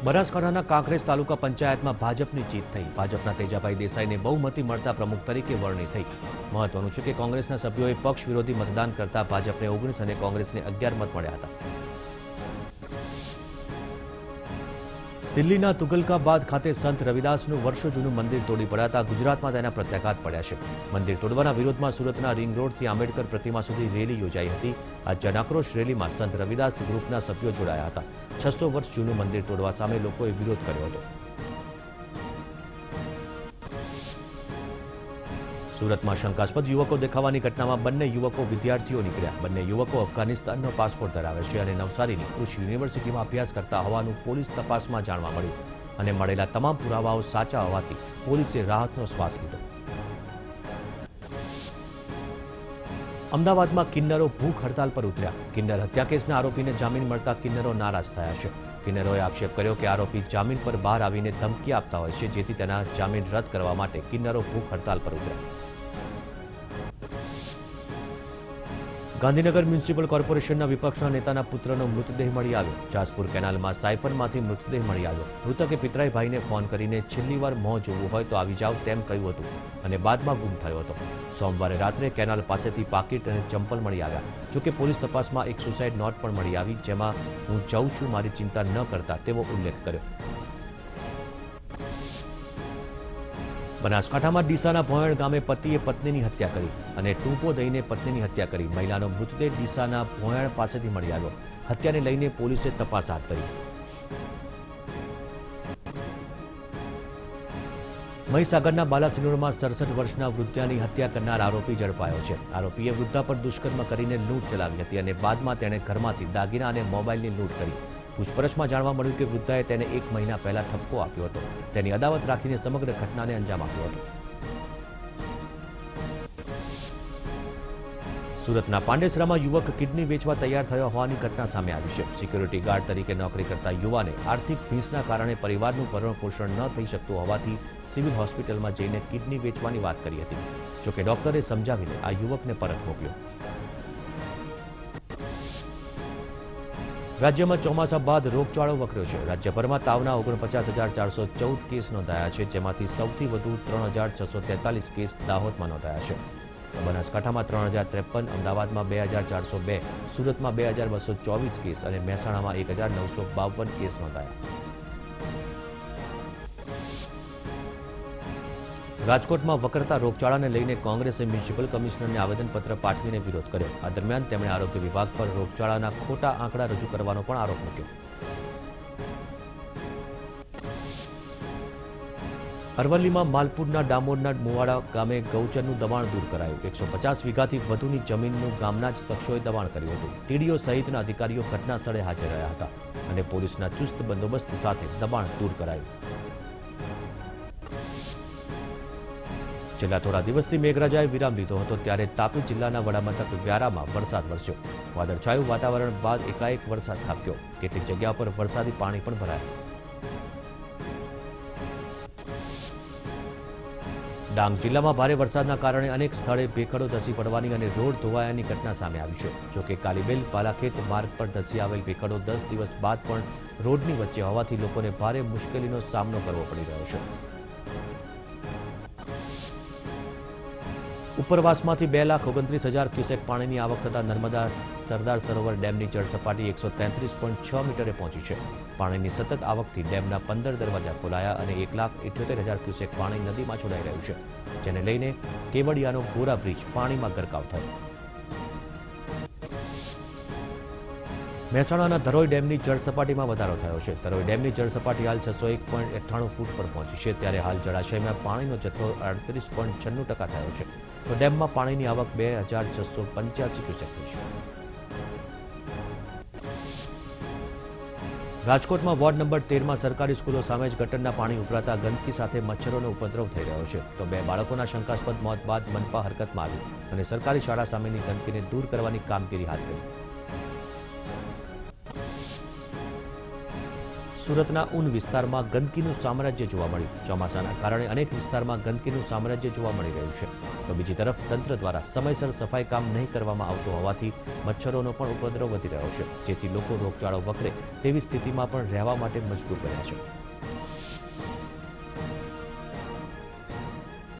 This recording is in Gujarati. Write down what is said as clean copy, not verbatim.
બનાસકાંઠાના કાંકરેજ તાલુકા પંચાયતમાં ભાજપની જીત થઈ। ભાજપના તેજાભાઈ દેસાઈને બહુમતી મળતા પ્રમુખ તરીકે વરણી થઈ। મહત્વનું છે કે કોંગ્રેસના સભ્યોએ પક્ષ વિરોધી મતદાન કરતા ભાજપને 19 અને કોંગ્રેસને 11 મત મળ્યા હતા। દિલ્હીના તુગલકાબાદ ખાતે સંત રવિદાસનું વર્ષો જૂનું મંદિર તોડી પડાતા ગુજરાતમાં તેના પ્રત્યાઘાત પડ્યા છે। મંદિર તોડવાના વિરોધમાં સુરતના રિંગ રોડથી આંબેડકર પ્રતિમા સુધી રેલી યોજાઈ હતી। આ જનાક્રોશ રેલીમાં સંત રવિદાસ ગ્રુપના સભ્યો જોડાયા હતા। 600 વર્ષ જૂનું મંદિર તોડવા સામે લોકોએ વિરોધ કર્યો હતો। સુરતમાં શંકાસ્પદ યુવકો દેખાવાની ઘટનામાં બંને યુવકો વિદ્યાર્થીઓ નીકળ્યા। બંને યુવકો અફઘાનિસ્તાનનો પાસપોર્ટ ધરાવે છે અને નવસારીની કૃષિ યુનિવર્સિટીમાં અભ્યાસ કરતા હોવાનું પોલીસ તપાસમાં જાણવા મળ્યું અને મળેલા તમામ પુરાવાઓ સાચા હોવાથી પોલીસે રાહતનો શ્વાસ લીધો। અમદાવાદમાં કિન્નરો ભૂખ હડતાલ પર ઉતર્યા। કિન્નર હત્યા કેસના આરોપીને જામીન મળતા કિન્નરો નારાજ થયા છે। કિન્નરોએ આક્ષેપ કર્યો કે આરોપી જામીન પર બહાર આવીને ધમકી આપતા હોય છે, જેથી તેના જામીન રદ કરવા માટે કિન્નરો ભૂખ હડતાલ પર ઉતર્યા। ગાંધીનગર મ્યુનિસિપલ કોર્પોરેશનના વિપક્ષના નેતાના પુત્રનો મૃતદેહ મળી આવ્યો। જાસપુર કેનાલમાં સાયફનમાંથી મૃતદેહ મળી આવ્યો। મૃતકે પિતરાઈ ભાઈને ફોન કરીને છેલ્લી વાર મોં જોવું હોય તો આવી જાવ તેમ કહ્યું હતું અને બાદમાં ગુમ થયો હતો। સોમવારે રાત્રે કેનાલ પાસેથી પાકીટ અને ચંપલ મળી આવ્યા। જોકે પોલીસ તપાસમાં એક સુસાઇડ નોટ પણ મળી આવી, જેમાં હું જાઉં છું, મારી ચિંતા ન કરતા તેવો ઉલ્લેખ કર્યો। બનાસકાંઠામાં ડીસાના ભોયણ ગામે પતિએ પત્નીની હત્યા કરી અને ટૂંપો દઈને પત્નીની હત્યા કરી। મહિલાનો મૃતદેહ ડીસાના ભોયણ પાસેથી મળી આવ્યો। હત્યાને લઈને પોલીસે તપાસ હાથ ધરી। મહીસાગરના બાલાસિનોરમાં 67 વર્ષના વૃદ્ધાની હત્યા કરનાર આરોપી ઝડપાયો છે। આરોપીએ વૃદ્ધા પર દુષ્કર્મ કરીને લૂંટ ચલાવી હતી અને બાદમાં તેણે ઘરમાંથી દાગીના અને મોબાઈલની લૂંટ કરી। પૂછપરછમાં જાણવા મળ્યું કે વૃદ્ધાએ તેને 1 મહિના પહેલા ઠપકો આપ્યો હતો। તેની અદાવત રાખીને સમગ્ર ઘટનાને અંજામ આપ્યો હતો। સુરતના પાંડેસરામાં યુવક કિડની વેચવા તૈયાર થયો હોવાની ઘટના સામે આવી છે। સિક્યુરિટી ગાર્ડ તરીકે નોકરી કરતા યુવાને આર્થિક ભીંસના કારણે પરિવારનું ભરણ પોષણ ન થઈ શકતું હોવાથી સિવિલ હોસ્પિટલમાં જઈને કિડની વેચવાની વાત કરી હતી। જોકે ડોક્ટરે સમજાવીને આ યુવકને પરત મોકલ્યો। રાજ્યમાં ચોમાસા બાદ રોગચાળો વકર્યો છે। રાજ્યભરમાં તાવના 49,414 કેસ નોંધાયા છે, જેમાંથી સૌથી વધુ 3,643 કેસ દાહોદમાં નોંધાયા છે। બનાસકાંઠામાં 3,053, અમદાવાદમાં 2,402, સુરતમાં 2,224 કેસ અને મહેસાણામાં 1,952 કેસ નોંધાયા। રાજકોટમાં વકરતા રોગચાળાને લઈને કોંગ્રેસે મ્યુનિસિપલ કમિશનરને આવેદનપત્ર પાઠવીને વિરોધ કર્યો। આ દરમિયાન તેમણે આરોગ્ય વિભાગ પર રોગચાળાના ખોટા આંકડા રજૂ કરવાનો પણ આરોપ મૂક્યો। અરવલ્લીમાં માલપુરના ડામોરના મુવાડા ગામે ગૌચરનું દબાણ દૂર કરાયું। 150 વીઘાથી વધુની જમીનનું ગામના જ શખ્સોએ દબાણ કર્યું હતું। ટીડીઓ સહિતના અધિકારીઓ ઘટના સ્થળે હાજર રહ્યા હતા અને પોલીસના ચુસ્ત બંદોબસ્ત સાથે દબાણ દૂર કરાયું। છેલ્લા થોડા દિવસથી મેઘરાજાએ વિરામ લીધો હતો, ત્યારે તાપી જિલ્લાના વડામથક વ્યારામાં વરસાદ વરસ્યો। વાદળછાયું વાતાવરણ બાદ એકાએક વરસાદ ખાબક્યો। કેટલીક જગ્યા પર વરસાદી પાણી પણ ભરાયા। ડાંગ જિલ્લામાં ભારે વરસાદના કારણે અનેક સ્થળે ભેખડો ધસી પડવાની અને રોડ ધોવાયાની ઘટના સામે આવી છે। જોકે કાલીબેલ બાલાખેત માર્ગ પર ધસી આવેલ ભેખડો 10 દિવસ બાદ પણ રોડની વચ્ચે હોવાથી લોકોને ભારે મુશ્કેલીનો સામનો કરવો પડી રહ્યો છે। ઉપરવાસમાંથી 2,29,000 ક્યુસેક પાણીની આવક થતાં નર્મદા સરદાર સરોવર ડેમની જળ સપાટી 133.6 મીટરે પહોંચી છે। પાણીની સતત આવકથી ડેમના 15 દરવાજા ખોલાયા અને 1,78,000 ક્યુસેક પાણી નદીમાં છોડાઈ રહ્યું છે, જેને લઈને કેવડિયાનો ગોરા બ્રિજ પાણીમાં ગરકાવ થયો। મહેસાણાના ધરોઈ ડેમની જળ સપાટીમાં વધારો થયો છે। ધરોઈ ડેમની જળ સપાટી હાલ 601.98 ફૂટ પર પહોંચી છે, ત્યારે હાલ જળાશયમાં પાણીનો જથ્થો 38.96% થયો છે, તો ડેમમાં પાણીની આવક 2,685 ક્યુસેક થઈ છે। રાજકોટમાં વોર્ડ નંબર 13માં સરકારી સ્કૂલો સામે જ ગટરના પાણી ઉભરાતા ગંદકી સાથે મચ્છરોનો ઉપદ્રવ થઈ રહ્યો છે, તો 2 બાળકોના શંકાસ્પદ મોત બાદ મનપા હરકતમાં આવી અને સરકારી શાળા સામેની ગંદકીને દૂર કરવાની કામગીરી હાથ ધરી। સુરતના ઉન વિસ્તારમાં ગંદકીનું સામ્રાજ્ય જોવા મળ્યું. ચોમાસાના કારણે અનેક વિસ્તારમાં ગંદકીનું સામ્રાજ્ય જોવા મળી રહ્યું છે. તો બીજી તરફ તંત્ર દ્વારા સમયસર સફાઈ કામ નહીં કરવામાં આવતું હોવાથી મચ્છરોનો પણ ઉપદ્રવ વધી રહ્યો છે, જેથી લોકો રોગચાળો વકરે તેવી સ્થિતિમાં પણ રહેવા માટે મજબૂર બન્યા છે.